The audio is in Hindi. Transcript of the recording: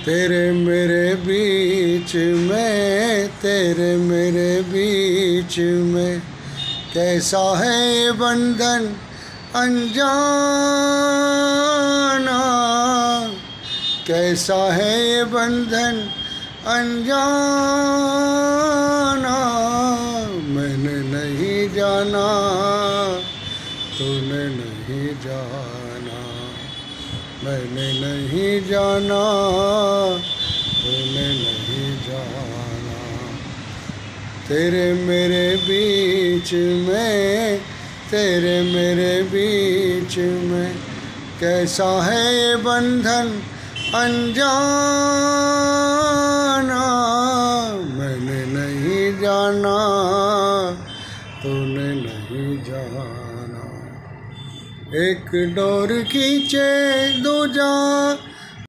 तेरे मेरे बीच में, तेरे मेरे बीच में कैसा है ये बंधन अनजाना, कैसा है ये बंधन अनजाना। मैंने नहीं जाना, तूने नहीं जाना, मैंने नहीं जाना, तूने नहीं जाना। तेरे मेरे बीच में, तेरे मेरे बीच में कैसा है ये बंधन अनजाना। मैंने नहीं जाना, तूने नहीं जाना। एक डोर खींचे दूजा